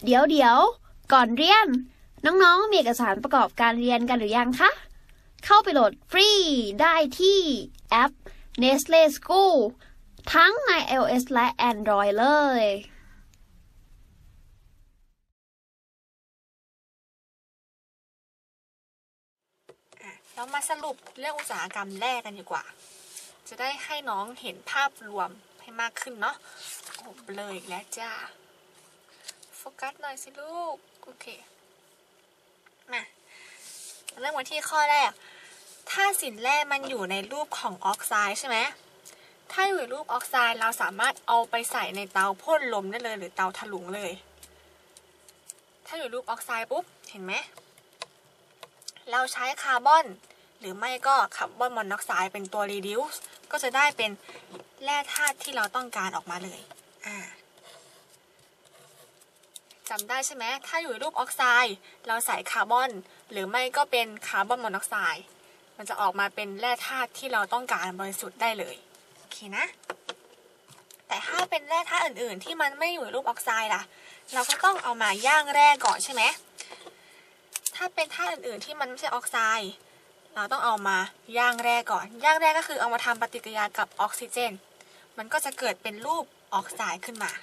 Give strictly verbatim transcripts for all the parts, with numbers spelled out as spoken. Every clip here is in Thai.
เดี๋ยวเดี๋ยวก่อนเรียนน้องๆมีเอกสารประกอบการเรียนกันหรือยังคะเข้าไปโหลดฟรีได้ที่แอป Nestle School ทั้งใน iOS และ Android เลยเรามาสรุปเรื่องอุตสาหกรรมแรกกันดีกว่าจะได้ให้น้องเห็นภาพรวมให้มากขึ้นเนาะโอ้เบลออีกแล้วจ้าโฟกัสหน่อยสิลูกโอเคมาเริ่มกันที่ข้อแรกถ้าสินแร่มันอยู่ในรูปของออกไซด์ใช่ไหมถ้าอยู่ในรูปออกไซด์เราสามารถเอาไปใส่ในเตาพ่นลมได้เลยหรือเตาถลุงเลยถ้าอยู่รูปออกไซด์ปุ๊บเห็นไหมเราใช้คาร์บอนหรือไม่ก็คาร์บอนมอนอกไซด์เป็นตัว reduce ก็จะได้เป็นแร่ธาตุที่เราต้องการออกมาเลยอ่าจำได้ใช่ไหมถ้าอยู่ในรูปออกไซด์เราใส่คาร์บอนหรือไม่ก็เป็นคาร์บอนมอนอกไซด์มันจะออกมาเป็นแร่ธาตุที่เราต้องการบริสุทธิ์ได้เลยโอเคนะแต่ถ้าเป็นแร่ธาตุอื่นๆที่มันไม่อยู่ในรูปออกไซด์ล่ะเราก็ต้องเอามาย่างแร่ก่อนใช่ไหมถ้าเป็นธาตุอื่นๆที่มันไม่ใช่ออกไซด์เราต้องเอามาย่างแร่ก่อนย่างแร่ก็คือเอามาทำปฏิกิริยากับออกซิเจนมันก็จะเกิดเป็นรูปออกไซด์ขึ้นมา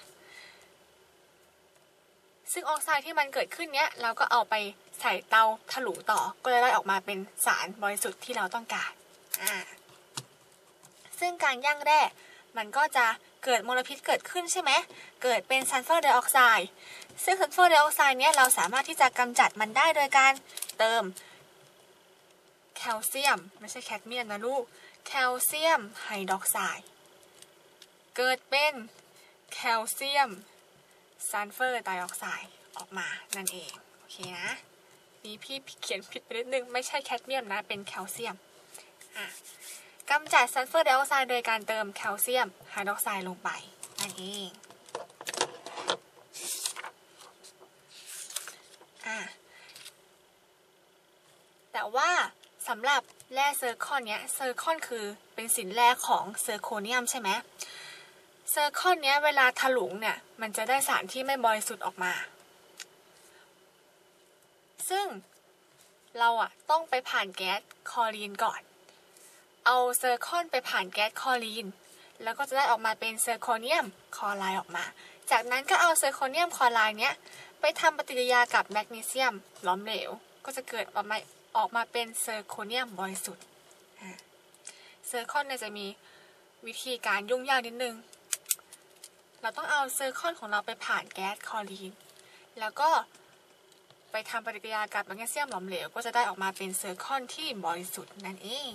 ซึ่งออกไซด์ที่มันเกิดขึ้นเนี้ยเราก็เอาไปใส่เตาถลุงต่อก็จะได้ออกมาเป็นสารบริสุทธิ์ที่เราต้องการอ่าซึ่งการย่างแร่มันก็จะเกิดมลพิษเกิดขึ้นใช่ไหมเกิดเป็นซัลเฟอร์ไดออกไซด์ซึ่งซัลเฟอร์ไดออกไซด์เนี้ยเราสามารถที่จะกำจัดมันได้โดยการเติมแคลเซียมไม่ใช่แคดเมียมนะลูกแคลเซียมไฮดรอกไซด์เกิดเป็นแคลเซียมซัลเฟอร์ไดออกไซด์ออกมานั่นเองโอเคนะนี่พี่เขียนผิดไปนิดนึงไม่ใช่แคดเมียมนะเป็นแคลเซียมอ่ะกำจัดซัลเฟอร์ไดออกไซด์โดยการเติมแคลเซียมไฮดรอกไซด์ลงไปนั่นเองอ่ะแต่ว่าสำหรับแร่เซอร์คอนเนี้ยเซอร์คอนคือเป็นสินแร่ของเซอร์โคเนียมใช่ไหมเซอร์คอนเนี้ยเวลาถลุงเนี่ยมันจะได้สารที่ไม่บริสุทธิ์ออกมาซึ่งเราอ่ะต้องไปผ่านแก๊สคลอรีนก่อนเอาเซอร์คอนไปผ่านแก๊สคลอรีนแล้วก็จะได้ออกมาเป็นเซอร์โคเนียมคลอไรด์ออกมาจากนั้นก็เอาเซอร์โคเนียมคลอไรด์เนี้ยไปทำปฏิกิริยากับแมกนีเซียมหลอมเหลวก็จะเกิดออกมาออกมาเป็นเซอร์โคเนียมบริสุทธิ์เซอร์คอนเนี่ยจะมีวิธีการยุ่งยากนิดนึงเราต้องเอาเซอร์คอนของเราไปผ่านแก๊สคลอรีนแล้วก็ไปทำปฏิกิริยากับแมกนีเซียมหลอมเหลวก็จะได้ออกมาเป็นเซอร์คอนที่บริสุทธิ์นั่นเอง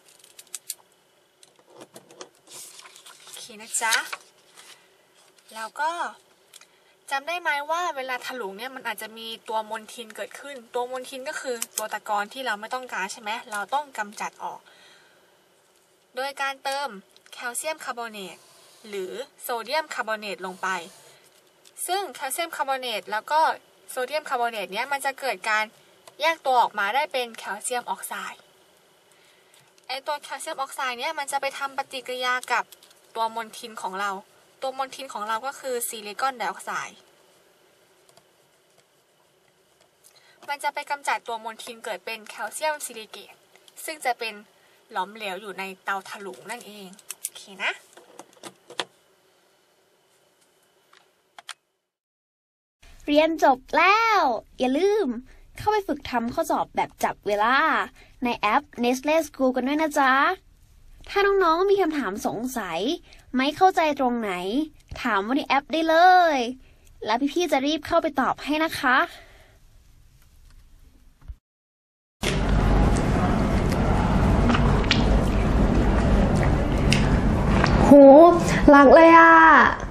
โอเคนะจ๊ะแล้วก็จำได้ไหมว่าเวลาถลุงเนี่ยมันอาจจะมีตัวมลทินเกิดขึ้นตัวมลทินก็คือตัวตะกอนที่เราไม่ต้องการใช่ไหมเราต้องกำจัดออกโดยการเติมแคลเซียมคาร์บอเนตหรือโซเดียมคาร์บอเนตลงไปซึ่งแคลเซียมคาร์บอเนตแล้วก็โซเดียมคาร์บอเนตเนี้ยมันจะเกิดการแยกตัวออกมาได้เป็นแคลเซียมออกไซด์ไอตัวแคลเซียมออกไซด์เนี้ยมันจะไปทำปฏิกิริยากับตัวมลทินของเราตัวมลทินของเราก็คือซิลิคอนไดออกไซด์มันจะไปกำจัดตัวมลทินเกิดเป็นแคลเซียมซิลิเกตซึ่งจะเป็นหลอมเหลวอยู่ในเตาถลุงนั่นเองโอเคนะเรียนจบแล้วอย่าลืมเข้าไปฝึกทำข้อสอบแบบจับเวลาในแอป Nestle School กันด้วยนะจ๊ะถ้าน้องๆมีคำถามสงสัยไม่เข้าใจตรงไหนถามว่าในแอปได้เลยแล้วพี่ๆจะรีบเข้าไปตอบให้นะคะโหหลักเลยอ่ะ